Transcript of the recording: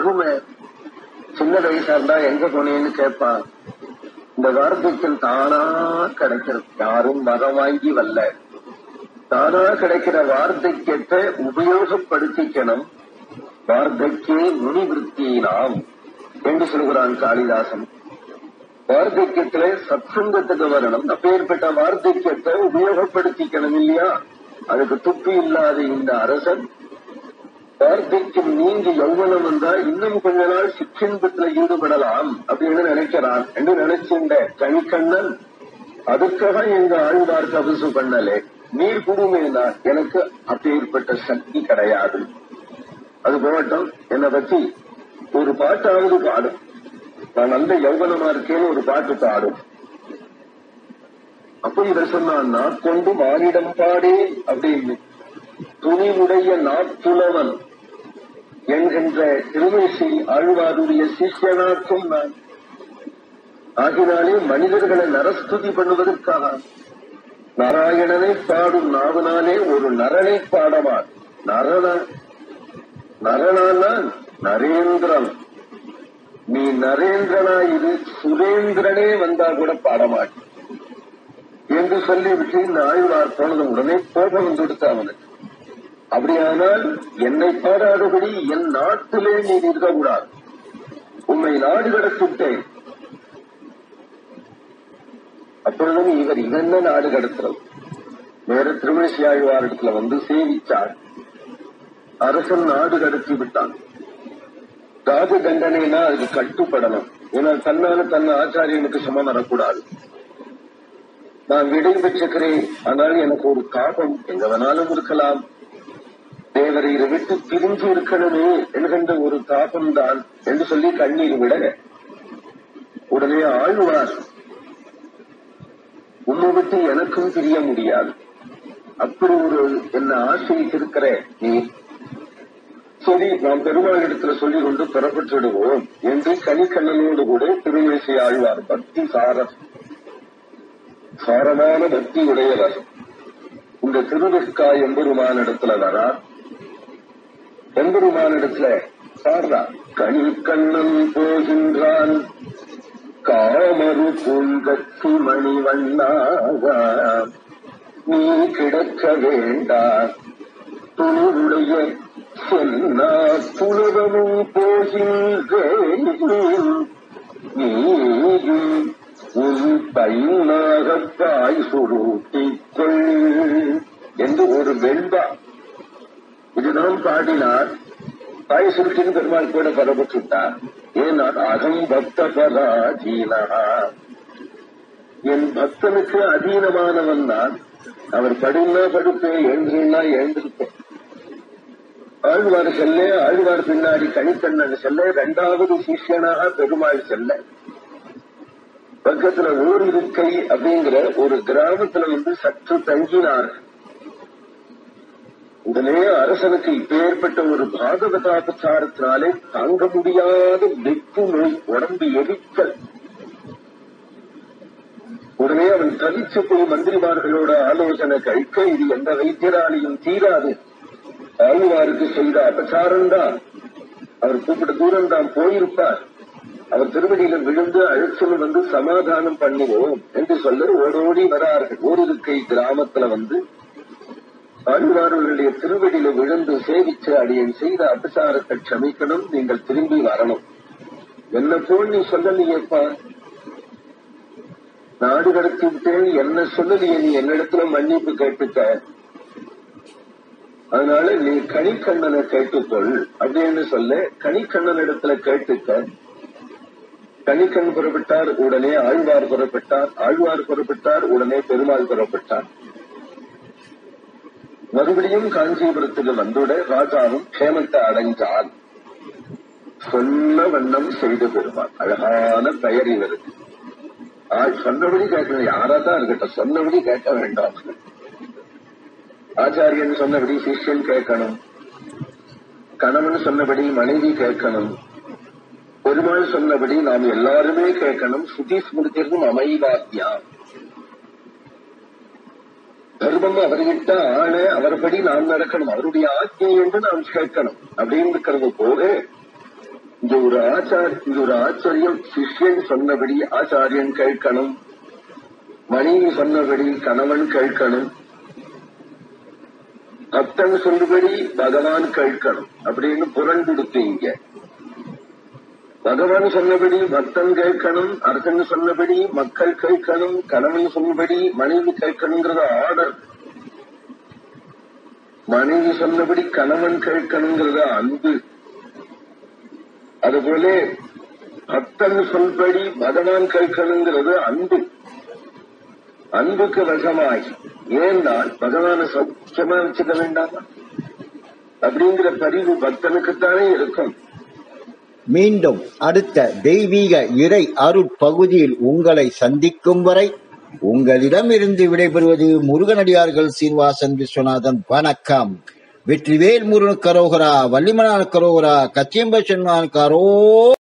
ஆகுமே. சின்ன வயசா இருந்தா எங்க போனேன்னு கேட்பான். இந்த வார்த்தைகள் தானா கிடைக்கிறது, யாரும் மரம் வாங்கி வரல. தானா கிடைக்கிற வார்த்தைக்கத்தை உபயோகப்படுத்திக்கணும். வார்த்தைக்கே முனிவிருத்தினாம் என்று சொல்கிறான் காளிதாசன். வார்த்தைக்கத்திலே சத்சங்கத்துக்கு வரணும். அப்பேற்பட்ட வார்த்தைக்கத்தை உபயோகப்படுத்திக்கணும் இல்லையா? அதுக்கு துப்பு இல்லாத இந்த அரசன் வார்த்தைக்கு நீங்கி யௌவனம் வந்தா இன்னும் கொஞ்ச நாள் சிற்றின்பத்துல ஈடுபடலாம் அப்படின்னு நினைக்கிறான் என்று நினைச்சிருந்த கணிக்கண்ணன் அதுக்காக எங்க ஆழ்வார் தபசு பண்ணலே. நீர் குடுமேனா, எனக்கு அப்பேற்பட்ட சக்தி கிடையாது. அது போகட்டும், என்னை பத்தி ஒரு பாட்டாவது பாடும். நான் நல்ல யௌவனமா இருக்கேன்னு ஒரு பாட்டு பாடும். அப்ப இவர் சொன்னான், நாட்கொண்டு மானிடம் பாடே அப்படின்னு. துணிவுடைய நாட்புலவன் என்கின்ற திருமேசி ஆழ்வாருடைய சிஷ்யனாக்கும் நான். ஆகினாலே மனிதர்களை நரஸ்துதி பண்ணுவதற்காக நாராயணனை பாடும் நாவனாலே ஒரு நரனை பாடமான். நரனான் நரேந்திரன். நீ நரேந்திரனாயிரு, சுரேந்திரனே வந்தா கூட பாடமாட்டேன் என்று சொல்லிவிட்டு இந்த ஆழ்வார் போனது உடனே கோபம் வந்துடுத்து அவனுக்கு. அப்படியானால் என்னை பாடாதபடி என் நாட்டிலே நீ இருக்கக்கூடாது, உண்மை நாடு கடத்திட்டேன். அப்பொழுதும் இவர் என்ன நாடு கடத்துறது? வேற திருமேசி ஆழ்வாரிடத்துல வந்து சேவிச்சார். அரசன் நாடு கடத்தி விட்டான். ராஜ தண்டனைனா அதுக்கு கட்டுப்படணும். ஏன்னா தன்னால தன்னை ஆச்சாரியனுக்கு சமம் வரக்கூடாது. நான் விடை பெற்றுக்கிறேன், ஆனால் எனக்கு ஒரு தாபம் எங்க வேணாலும் இருக்கலாம், தேவரை விட்டு பிரிஞ்சு இருக்கணுமே என்கின்ற ஒரு தாபம் தான் என்று சொல்லி கண்ணீர் விட உடனே ஆழ்வார், உன்னை விட்டு எனக்கும் பிரிய முடியாது, அப்படி ஒரு என்ன ஆசைத்திருக்கிற நீ, சரி நாம் பெருமாள் இடத்துல சொல்லிக் கொண்டு புறப்பட்டு விடுவோம் என்று கனிக்கண்ணனோடு கூட திருமேசி ஆழ்வார் பக்தி சாரமான பக்தி உடையவர் இந்த திருவிற்கா எம்பெருமானிடத்துல வரார். எம்பெருமானிடத்துல சாரா கனிக்கண்ணன் போகின்றான், காமரு பூங்கத்தி மணிவண்ணாக நீ கிடக்க வேண்டாம், துணிவுடைய சென்னா புலவமும் போகின்றேன், நீயும் உன் பையனாகப்பாய் சுருட்டிக்கொள் என்று ஒரு வெண்பா இதுதான் பாடினார். தாய் சுருட்டின் பெருமாள் கூட பரப்பட்டுட்டார். ஏன்னா அகம் பக்த பராதீனா, என் பக்தனுக்கு அதீனமானவன் நான். அவர் படுனா படுப்பேன், எழுந்துனா எழுந்திருப்பேன். ஆழ்வார் செல்ல, ஆழ்வார் பின்னாடி கனிக்கண்ணன் செல்ல, இரண்டாவது சிஷ்யனாக பெருமாள் செல்ல. பக்கத்துல ஓரிருக்கை அப்படிங்கிற ஒரு கிராமத்துல வந்து சற்று தங்கினார். உடனே அரசனுக்கு இப்பேற்பட்ட ஒரு பாகவதாபச்சாரத்தினாலே தாங்க முடியாத வெப்பு நோய், உடம்பு எரிக்கல். உடனே அவன் தவிச்சு போய் மந்திரிமார்களோட ஆலோசனை கழிக்க, இது எந்த வைத்தியராலையும் தீராது, ஆழ்வாருக்கு செய்த அபச்சாரம் தான், அவர் கூப்பிட்ட தூரம் தான் போயிருப்பார், அவர் திருவடியில விழுந்து அழைச்சல் வந்து சமாதானம் பண்ணுவோம் என்று சொல்ல ஓடோடி வரார்கள். ஓரிருக்கை கிராமத்துல வந்து ஆழ்வார்களுடைய திருவடியில விழுந்து சேவிச்சு, அடியன் செய்த அபசாரத்தை க்ஷமிக்கணும், நீங்கள் திரும்பி வரணும். என்ன போல் நீ சொல்லலையேப்பா, நாடு கடத்தி விட்டேன், என்ன சொல்லலையே, நீ என்னிடத்துல மன்னிப்பு கேட்டுக்க, அதனால நீ கனிக்கண்ணனை கேட்டுக்கொள் அப்படின்னு சொல்ல கனிக்கண்ணன் இடத்துல கேட்டுக்க. கனிக்கண் புறப்பட்டார், உடனே ஆழ்வார் புறப்பட்டார், ஆழ்வார் புறப்பட்டார், உடனே பெருமாள் புறப்பட்டார். மறுபடியும் காஞ்சிபுரத்துக்கு வந்துட ராஜாவும் க்ஷேமத்தை அடைஞ்சான். சொன்ன வண்ணம் செய்து பெருமாள். அழகான பெயர் இவருக்கு. சொன்னபடி கேட்கணும், யாராதான் இருக்கட்டும், சொன்னபடி கேட்க வேண்டாம். ஆச்சாரியன் சொன்னபடி சிஷ்யன் கேட்கணும், கணவன் சொன்னபடி மனைவி கேட்கணும், பெருமாள் சொன்னபடி நாம் எல்லாருமே கேட்கணும். சுதி ஸ்மிருதிக்கும் அமைவாத்தியா, தர்மம் அவர்கிட்ட ஆள அவர்படி நாம் நடக்கணும், அவருடைய ஆజ్ఞை என்று நாம் கேட்கணும் அப்படின்னு இருக்கிறது போல இங்க ஒரு ஆச்சரியம். சிஷ்யன் சொன்னபடி ஆச்சாரியன் கேட்கணும், மனைவி சொன்னபடி கணவன் கேட்கணும், பக்தன் சொல்லுபடி பகவான் கேட்கணும் அப்படின்னு புரண் கொடுத்தீங்க. பகவான் சொன்னபடி பக்தன் கேட்கணும், அரசன் சொன்னபடி மக்கள் கேட்கணும், கணவன் சொன்னபடி மனைவி கேட்கணுங்கிறத ஆர்டர். மனைவி சொன்னபடி கணவன் கேட்கணுங்கிறத அன்பு. அதுபோல பக்தன் சொல்படி பகவான் கேட்கணுங்கிறது அன்பு. அன்புக்கு வசமாகி, ஏன்னா பகவான சௌக்கியமா வச்சுக்க வேண்டாமா அப்படிங்கிற பரிவு பக்தனுக்குத்தானே இருக்கும். மீண்டும் அடுத்த தெய்வீக இறை அருட்பகுதியில் உங்களை சந்திக்கும் வரை உங்களிடமிருந்து விடைபெறுவது முருகனடியார்கள் சீனிவாசன் விஸ்வநாதன். வணக்கம். வெற்றிவேல் முருகனுக்கு அரோகரா, வள்ளிமலானுக்கு அரோகரா, கச்சியம்பை சென்மானுக்கு அரோ